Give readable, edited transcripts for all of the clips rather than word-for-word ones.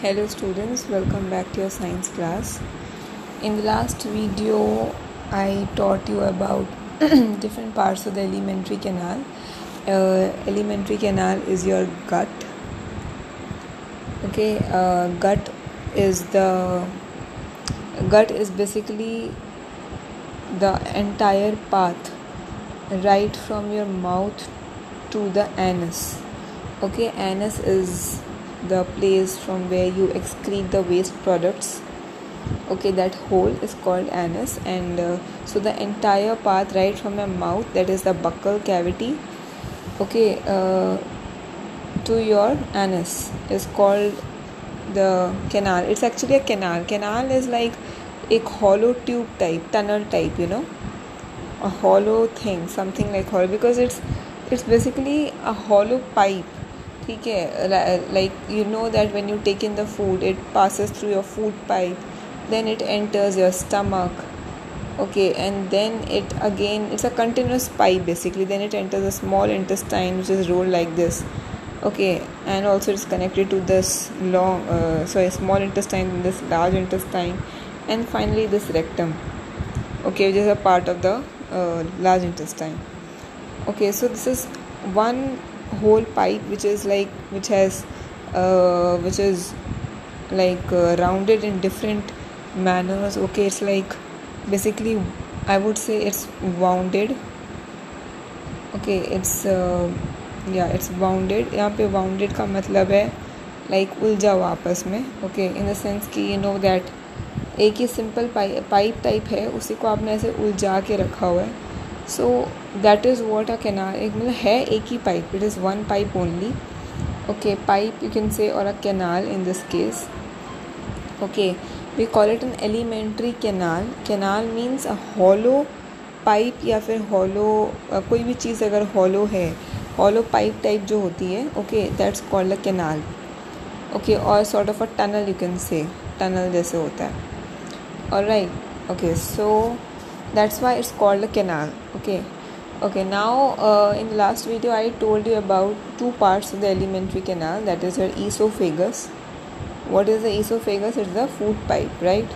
Hello students, welcome back to your science class. In the last video, I taught you about different parts of the alimentary canal. Alimentary canal is your gut. Okay, gut is basically the entire path right from your mouth to the anus. Okay, anus is the place from where you excrete the waste products. Okay, that hole is called anus, and so the entire path right from your mouth, that is the buccal cavity, okay, to your anus is called the canal. It's actually a canal. Canal is like a hollow tube type, tunnel type, a hollow thing, something like hollow, because it's basically a hollow pipe. ठीक है, like that when you take in the food, it passes through your food pipe, then it enters your stomach, okay, and then it's a continuous pipe basically. Then it enters the small intestine, which is rolled like this, okay, and also it's connected to this small intestine, this large intestine, and finally this rectum, okay, which is a part of the large intestine. Okay, so this is one whole pipe which is rounded in different manners. Okay, it's like basically I would say it's wounded. Okay, it's wounded. यहाँ पे wounded का मतलब है like उलझा हुआ आपस में. Okay, in the sense कि that एक ही simple pipe type है, उसी को आपने ऐसे उलझा के रखा हुआ है. So that is what a canal है एक ही pipe. It is one pipe only. Okay, pipe you can say, or a canal in this case. Okay, we call it an alimentary canal. Canal means a hollow pipe या फिर hollow कोई भी चीज़ अगर hollow है, hollow pipe type जो होती है, okay, that's called a canal. Okay, or sort of a tunnel you can say, tunnel जैसे होता है. Alright, okay, so that's why it's called a canal. Okay, now in the last video I told you about two parts of the alimentary canal, that is your esophagus. What is the esophagus? It's the food pipe, right?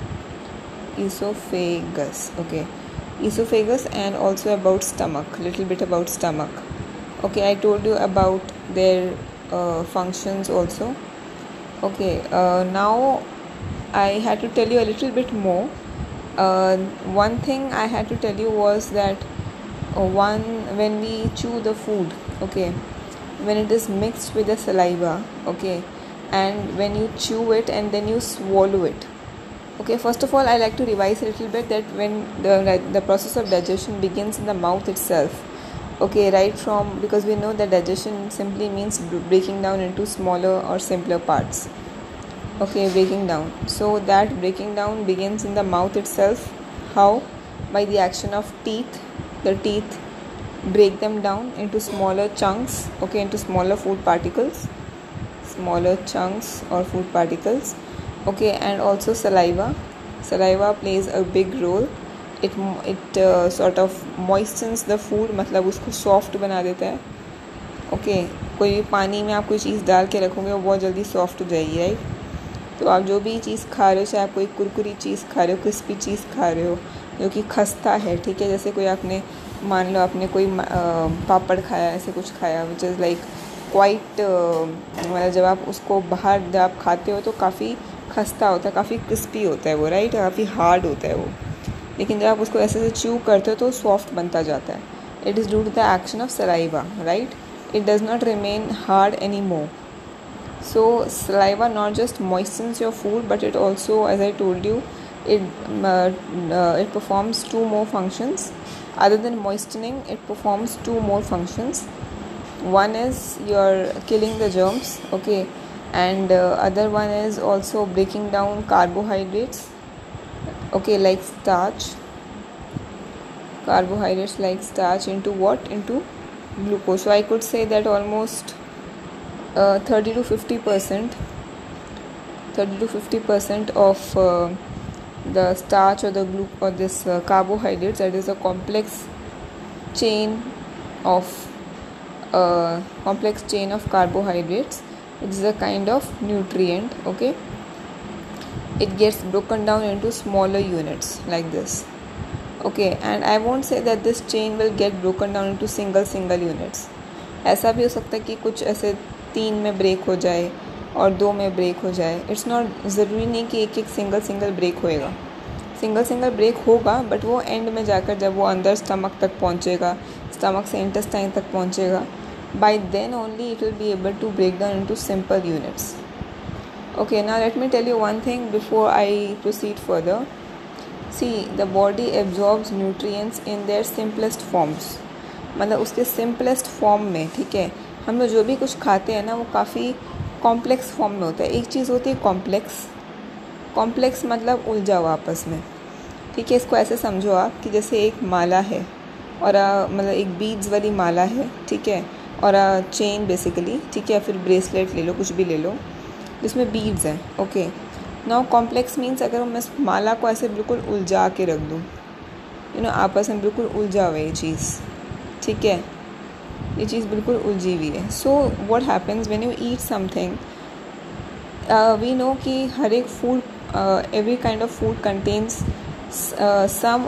Esophagus. Okay, esophagus, and also about stomach, little bit about stomach. Okay, I told you about their functions also. Okay, now I had to tell you a little bit more. One thing I had to tell you was that when we chew the food, okay, when it is mixed with the saliva, okay, and when you chew it and then you swallow it, okay, first of all I like to revise a little bit that when the process of digestion begins in the mouth itself, okay, right from, because we know that digestion simply means breaking down into smaller or simpler parts. Okay, breaking down. So that breaking down begins in the mouth itself. How? By the action of teeth. The teeth break them down into smaller chunks, okay, into smaller food particles, smaller chunks or food particles, okay, and also saliva. Saliva plays a big role. It sort of moistens the food, मतलब उसको soft बना देता है. Okay, कोई पानी में आप कोई चीज़ डाल के रखोगे वो बहुत जल्दी soft हो जाएगी, right? तो आप जो भी चीज़ खा रहे हो, चाहे आप कोई कुरकुरी चीज़ खा रहे हो, क्रिस्पी चीज़ खा रहे हो जो कि खस्ता है, ठीक है, जैसे कोई आपने मान लो आपने कोई पापड़ खाया, ऐसे कुछ खाया विच इज़ लाइक क्वाइट, मतलब जब आप उसको बाहर जब आप खाते हो तो काफ़ी खस्ता होता है, काफ़ी क्रिस्पी होता है वो, राइट, काफ़ी हार्ड होता है वो, लेकिन जब आप उसको ऐसे च्यू करते हो तो सॉफ्ट बनता जाता है. It is due to the action of saliva, right. It does not remain hard any more. So saliva not just moistens your food, but it also, as I told you, it performs two more functions. Other than moistening, it performs two more functions. One is you're killing the germs, okay, and other one is also breaking down carbohydrates, okay, like starch. Carbohydrates like starch into what? Into glucose. So I could say that almost 30 to 50% of the starch or the glucose or this carbohydrates, that is a complex chain of carbohydrates, It is a kind of nutrient. Okay, it gets broken down into smaller units like this. Okay, and I won't say that this chain will get broken down into single units. ऐसा भी हो सकता है कि कुछ ऐसे 3 में break हो जाए और 2 में ब्रेक हो जाए. इट्स नॉट ज़रूरी नहीं कि एक सिंगल ब्रेक होएगा. सिंगल ब्रेक होगा, बट वो एंड में जाकर जब वो अंदर स्टमक तक पहुंचेगा, स्टमक से इंटेस्टाइन तक पहुंचेगा, by then only it will be able to break down into simple units. Okay, now let me tell you one thing before I proceed further. See, the body absorbs nutrients in their simplest forms. मतलब उसके simplest form में. ठीक है, हम लोग जो भी कुछ खाते हैं ना वो काफ़ी कॉम्प्लेक्स फॉर्म में होता है. एक चीज़ होती है कॉम्प्लेक्स मतलब उलझा हुआ आपस में. ठीक है, इसको ऐसे समझो आप कि जैसे एक माला है और मतलब एक बीड्स वाली माला है. ठीक है, और चेन बेसिकली. ठीक है, फिर ब्रेसलेट ले लो, कुछ भी ले लो जिसमें बीड्स हैं. ओके, नाउ कॉम्प्लेक्स मीन्स अगर मैं इस माला को ऐसे बिल्कुल उलझा के रख दूँ, आपस में बिल्कुल उलझा हुआ है ये चीज़. ठीक है, ये चीज़ बिल्कुल उलझी हुई है. So what happens when you eat something, we know कि हर एक food, every kind of food contains some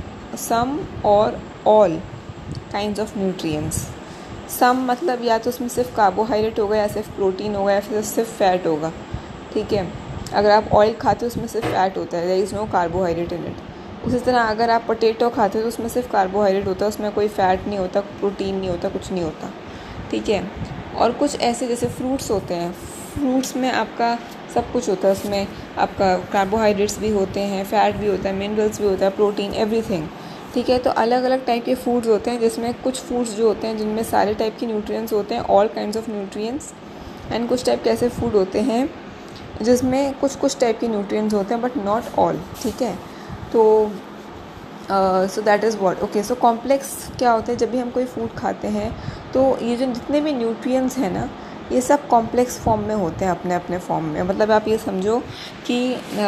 or all kinds of nutrients. Some मतलब या तो उसमें सिर्फ कार्बोहाइड्रेट होगा, या सिर्फ प्रोटीन होगा, या फिर सिर्फ फैट होगा. ठीक है, अगर आप ऑयल खाते हो उसमें सिर्फ फैट होता है, there is no carbohydrate in it. उसी तरह अगर आप पोटैटो खाते हो तो उसमें सिर्फ कार्बोहाइड्रेट होता है, उसमें कोई फैट नहीं होता, प्रोटीन नहीं होता, कुछ नहीं होता. ठीक है, और कुछ ऐसे जैसे फ्रूट्स होते हैं, फ्रूट्स में आपका सब कुछ होता है. उसमें आपका कार्बोहाइड्रेट्स भी होते हैं, फैट भी होता है, मिनरल्स भी होता है, प्रोटीन, एवरीथिंग. ठीक है, तो अलग अलग टाइप के फूड्स होते हैं, जिसमें कुछ फूड्स जो होते हैं जिनमें सारे टाइप के न्यूट्रिएंट्स होते हैं, all kinds of nutrients. And कुछ टाइप के ऐसे फूड होते हैं जिसमें कुछ टाइप के न्यूट्रिएंट्स होते हैं, बट नॉट ऑल. ठीक है, तो so that is what. Okay, so complex क्या होता है, जब भी हम कोई फूड खाते हैं तो ये जो जितने भी न्यूट्रिएंट्स हैं ना, ये सब कॉम्प्लेक्स फॉर्म में होते हैं, अपने अपने फॉर्म में. मतलब आप ये समझो कि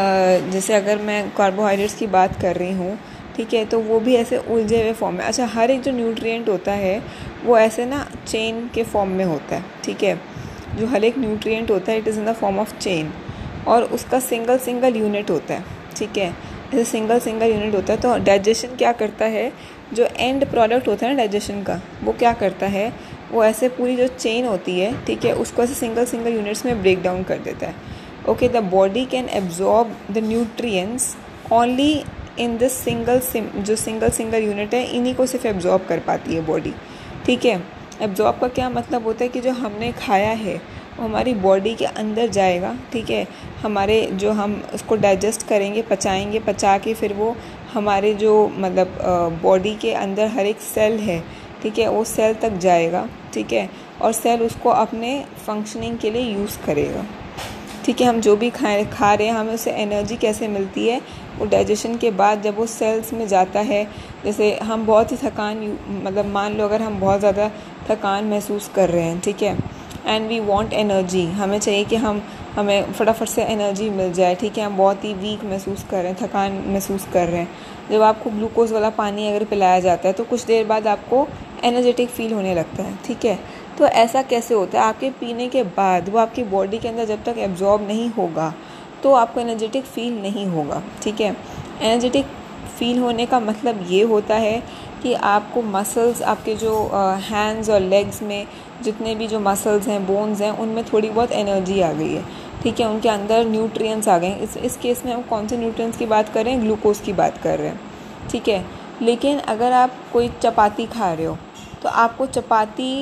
जैसे अगर मैं कार्बोहाइड्रेट्स की बात कर रही हूँ, ठीक है, तो वो भी ऐसे उलझे हुए फॉर्म में. अच्छा, हर एक जो न्यूट्रिएंट होता है वो ऐसे ना चेन के फॉर्म में होता है. ठीक है, जो हर एक न्यूट्रिएंट होता है it is in the form of chain, और उसका सिंगल यूनिट होता है. ठीक है, जैसे सिंगल यूनिट होता है. तो डाइजेशन क्या करता है, जो एंड प्रोडक्ट होता है ना डाइजेशन का, वो क्या करता है, वो ऐसे पूरी जो चेन होती है, ठीक है, उसको ऐसे सिंगल यूनिट्स में ब्रेक डाउन कर देता है. Okay, the body can absorb the nutrients only in this जो सिंगल यूनिट है, इन्हीं को सिर्फ एब्जॉर्ब कर पाती है बॉडी. ठीक है, एब्जॉर्ब का क्या मतलब होता है कि जो हमने खाया है वो हमारी बॉडी के अंदर जाएगा. ठीक है, हमारे जो हम उसको डाइजेस्ट करेंगे, पचाएंगे, पचा के फिर वो हमारे जो मतलब बॉडी के अंदर हर एक सेल है, ठीक है, वो सेल तक जाएगा. ठीक है, और सेल उसको अपने फंक्शनिंग के लिए यूज़ करेगा. ठीक है, हम जो भी खा रहे हैं, हमें उससे एनर्जी कैसे मिलती है, वो डाइजेशन के बाद जब वो सेल्स में जाता है. जैसे हम बहुत ही मतलब मान लो अगर हम बहुत ज़्यादा थकान महसूस कर रहे हैं, ठीक है, एंड वी वांट एनर्जी, हमें चाहिए कि हमें फटाफट से एनर्जी मिल जाए. ठीक है, हम बहुत ही वीक महसूस कर रहे हैं, थकान महसूस कर रहे हैं. जब आपको ग्लूकोज़ वाला पानी अगर पिलाया जाता है तो कुछ देर बाद आपको एनर्जेटिक फील होने लगता है. ठीक है, तो ऐसा कैसे होता है, आपके पीने के बाद वो आपकी बॉडी के अंदर जब तक एब्जॉर्ब नहीं होगा तो आपको एनर्जेटिक फील नहीं होगा. ठीक है, एनर्जेटिक फील होने का मतलब ये होता है कि आपको मसल्स, आपके जो हैंड्स और लेग्स में जितने भी जो मसल्स हैं, बोन्स हैं, उनमें थोड़ी बहुत एनर्जी आ गई है. ठीक है, उनके अंदर न्यूट्रिएंट्स आ गए हैं. इस केस में हम कौन से न्यूट्रिएंट्स की बात कर रहे हैं, ग्लूकोज की बात कर रहे हैं. ठीक है, लेकिन अगर आप कोई चपाती खा रहे हो तो आपको चपाती,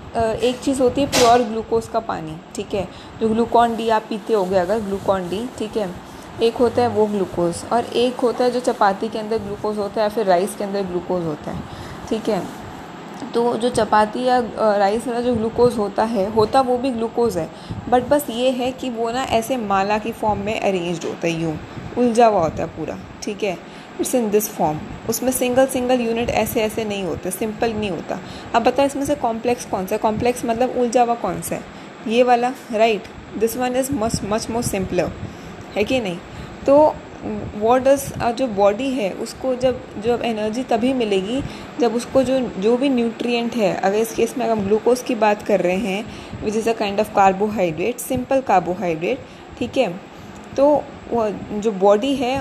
एक चीज़ होती है प्योर ग्लूकोज का पानी. ठीक है, जो ग्लूकॉन डी आप पीते होगे अगर, ग्लूकॉन डी, ठीक है, एक होता है वो ग्लूकोज, और एक होता है जो चपाती के अंदर ग्लूकोज होता है या फिर राइस के अंदर ग्लूकोज होता है. ठीक है, तो जो चपाती या राइस वाला जो ग्लूकोज होता वो भी ग्लूकोज है, बट बस ये है कि वो ना ऐसे माला की फॉर्म में अरेंज्ड होता है, यूँ उलझा हुआ होता है पूरा. ठीक है, इट्स इन दिस फॉर्म. उसमें सिंगल यूनिट ऐसे नहीं होते, सिंपल नहीं होता. अब बताओ इसमें से कॉम्प्लेक्स कौन सा है, कॉम्प्लेक्स मतलब उलझा हुआ कौन सा है, ये वाला, right. This one is much more simpler, है कि नहीं. तो व्हाट डज जो बॉडी है उसको जब एनर्जी तभी मिलेगी जब उसको जो भी न्यूट्रिएंट है, अगर इस केस में अगर हम ग्लूकोज की बात कर रहे हैं which is a kind of carbohydrate, simple carbohydrate, ठीक है, तो जो बॉडी है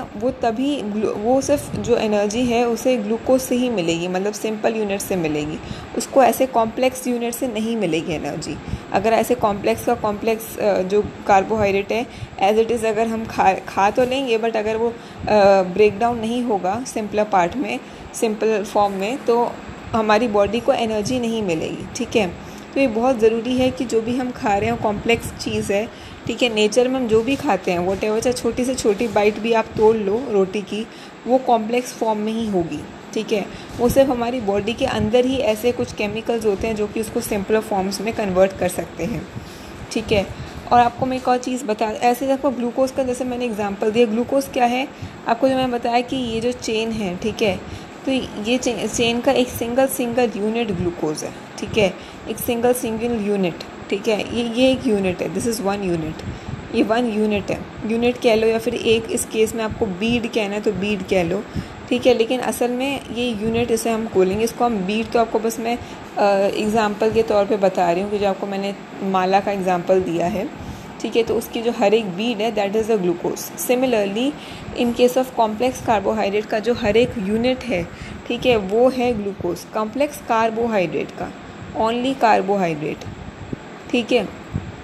वो सिर्फ जो एनर्जी है उसे ग्लूकोज से ही मिलेगी, मतलब सिंपल यूनिट से मिलेगी, उसको ऐसे कॉम्प्लेक्स यूनिट से नहीं मिलेगी एनर्जी। अगर ऐसे कॉम्प्लेक्स जो कार्बोहाइड्रेट है एज इट इज़ अगर हम खा तो लेंगे, बट अगर वो ब्रेक डाउन नहीं होगा सिंपल पार्ट में, सिंपल फॉर्म में, तो हमारी बॉडी को एनर्जी नहीं मिलेगी, ठीक है। तो ये बहुत ज़रूरी है कि जो भी हम खा रहे हैं कॉम्प्लेक्स चीज़ है, ठीक है। नेचर में हम जो भी खाते हैं व्हाटएवर, चाहे छोटी से छोटी बाइट भी आप तोड़ लो रोटी की, वो कॉम्प्लेक्स फॉर्म में ही होगी, ठीक है। वो सिर्फ हमारी बॉडी के अंदर ही ऐसे कुछ केमिकल्स होते हैं जो कि उसको सिंपलर फॉर्म्स में कन्वर्ट कर सकते हैं, ठीक है। और आपको मैं एक और चीज़ बता, ऐसे आपको ग्लूकोज़ का जैसे मैंने एग्जांपल दिया, ग्लूकोज़ क्या है आपको जो मैंने बताया कि ये जो चेन है, ठीक है, तो ये चेन का एक सिंगल यूनिट ग्लूकोज है, ठीक है, एक सिंगल यूनिट, ठीक है, ये एक यूनिट है, दिस इज़ 1 यूनिट, ये 1 यूनिट है, यूनिट कह लो या फिर एक, इस केस में आपको बीड कहना है तो बीड कह लो, ठीक है, लेकिन असल में ये यूनिट इसे हम बोलेंगे, इसको हम बीड, तो आपको बस मैं एग्ज़ाम्पल के तौर पे बता रही हूँ कि जो आपको मैंने माला का एग्ज़ाम्पल दिया है, ठीक है, तो उसकी जो हर एक बीड है that is a glucose. Similarly in case of complex carbohydrate का जो हर एक यूनिट है, ठीक है, वो है ग्लूकोज, कॉम्प्लेक्स कार्बोहाइड्रेट का, ओनली कार्बोहाइड्रेट, ठीक है,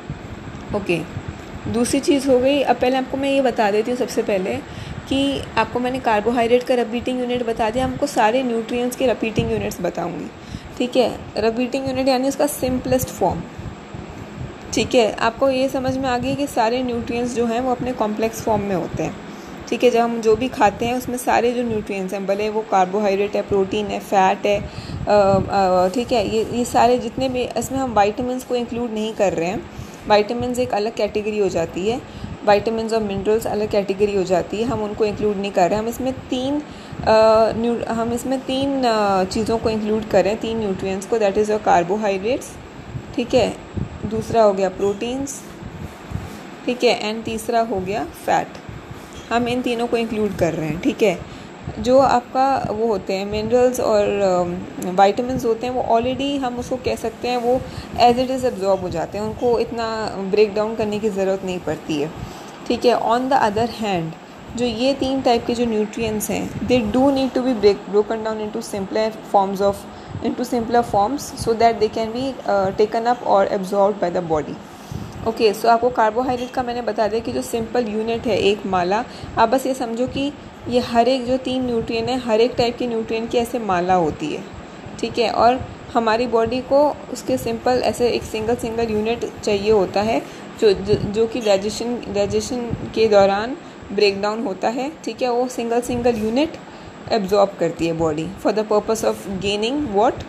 ओके। दूसरी चीज़ हो गई, अब पहले आपको मैं ये बता देती हूँ सबसे पहले कि आपको मैंने कार्बोहाइड्रेट का रिपीटिंग यूनिट बता दिया, हमको सारे न्यूट्रिएंट्स के रिपीटिंग यूनिट्स बताऊँगी, ठीक है। रिपीटिंग यूनिट यानी उसका सिंपलेस्ट फॉर्म, ठीक है, आपको ये समझ में आ गई कि सारे न्यूट्रिएंट्स जो हैं वो अपने कॉम्प्लेक्स फॉर्म में होते हैं, ठीक है। जब हम जो भी खाते हैं उसमें सारे जो न्यूट्रिएंट्स हैं, भले वो कार्बोहाइड्रेट है, प्रोटीन है, फैट है, ठीक है, ये सारे जितने भी, इसमें हम वाइटामिन्स को इंक्लूड नहीं कर रहे हैं, वाइटामिन्स एक अलग कैटेगरी हो जाती है, वाइटामिन्स और मिनरल्स अलग कैटेगरी हो जाती है, हम उनको इंक्लूड नहीं कर रहे हैं, हम इसमें तीन चीज़ों को इंक्लूड कर रहे हैं, 3 न्यूट्रिएंट्स को, दैट इज़ योर कार्बोहाइड्रेट्स, ठीक है, दूसरा हो गया प्रोटीन्स, ठीक है, एंड तीसरा हो गया फैट, हम इन तीनों को इंक्लूड कर रहे हैं, ठीक है। जो आपका वो होते हैं मिनरल्स और वाइटामिन्स होते हैं वो ऑलरेडी हम उसको कह सकते हैं वो एज इट इज़ एब्जॉर्ब हो जाते हैं, उनको इतना ब्रेक डाउन करने की ज़रूरत नहीं पड़ती है, ठीक है। ऑन द अदर हैंड जो ये 3 टाइप के जो न्यूट्रिएंट्स हैं they do need to be broken down into simpler forms so that they can be taken up or absorbed by the body. Okay, so आपको कार्बोहाइड्रेट का मैंने बता दिया कि जो सिंपल यूनिट है एक माला, आप बस ये समझो कि ये हर एक जो 3 न्यूट्रिएंट है, हर एक टाइप के न्यूट्रिएंट की ऐसे माला होती है, ठीक है। और हमारी बॉडी को उसके सिंपल ऐसे एक सिंगल यूनिट चाहिए होता है जो कि डाइजेशन के दौरान ब्रेक डाउन होता है, ठीक है, वो सिंगल यूनिट एब्जॉर्ब करती है body for the purpose of gaining what,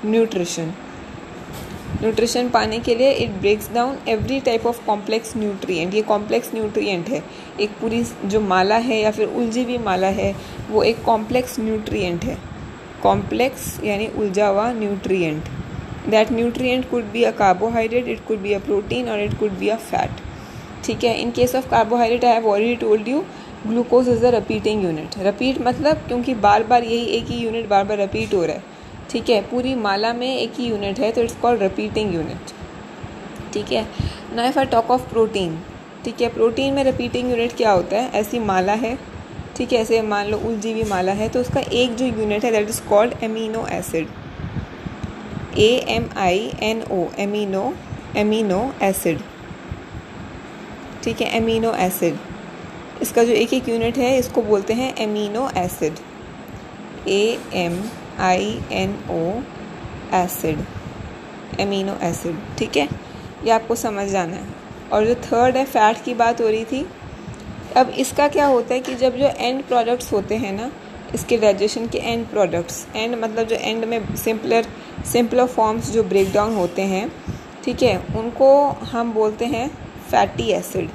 nutrition पाने के लिए it breaks down every type of complex nutrient. ये कॉम्प्लेक्स न्यूट्रिएंट है, एक पूरी जो माला है या फिर उलझी हुई माला है वो एक कॉम्प्लेक्स न्यूट्रिएंट है, कॉम्प्लेक्स यानी उलझा हुआ nutrient. That nutrient could be a carbohydrate, it could be a protein और it could be a fat, ठीक है। In case of carbohydrate I have already told you glucose is the repeating unit. Repeat मतलब क्योंकि बार बार यही एक ही unit बार बार repeat हो रहा है, ठीक है, पूरी माला में एक ही यूनिट है तो इट्स कॉल्ड रिपीटिंग यूनिट, ठीक है। Now if I talk of protein, ठीक है, प्रोटीन में रिपीटिंग यूनिट क्या होता है, ऐसी माला है, ठीक है, ऐसे मान लो उलझी हुई माला है तो उसका एक जो यूनिट है that is called amino acid, AMINO, amino acid, ठीक है, एमिनो एसिड, इसका जो एक यूनिट है इसको बोलते हैं amino acid, AMINO acid, amino acid, ठीक है, ये आपको समझ जाना है। और जो थर्ड है फैट की बात हो रही थी, अब इसका क्या होता है कि जब जो एंड प्रोडक्ट्स होते हैं ना इसके डाइजेशन के एंड प्रोडक्ट्स, एंड मतलब जो एंड में सिंपलर फॉर्म्स जो ब्रेक डाउन होते हैं, ठीक है, उनको हम बोलते हैं फैटी एसिड,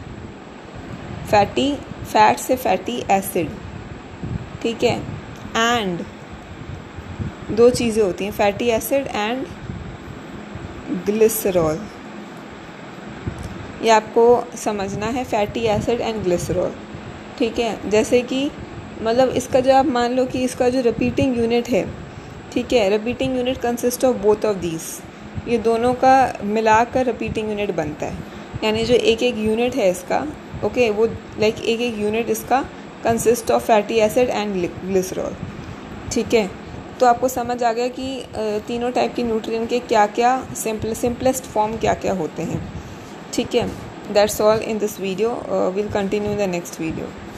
फैट से फैटी एसिड, ठीक है। एंड 2 चीज़ें होती हैं, फैटी एसिड एंड ग्लिसरॉल, ये आपको समझना है, फैटी एसिड एंड ग्लिसरॉल, ठीक है। जैसे कि मतलब इसका जो आप मान लो कि इसका जो रिपीटिंग यूनिट है, ठीक है, repeating unit consist of both of these, ये दोनों का मिलाकर रिपीटिंग यूनिट बनता है। यानी जो एक एक यूनिट है इसका, ओके, वो लाइक एक एक यूनिट इसका consist of fatty acid and glycerol. ठीक है, तो आपको समझ आ गया कि तीनों टाइप की न्यूट्रिएंट के क्या क्या सिंपलेस्ट फॉर्म क्या क्या होते हैं। ठीक है, that's all in this video, will continue in the next video.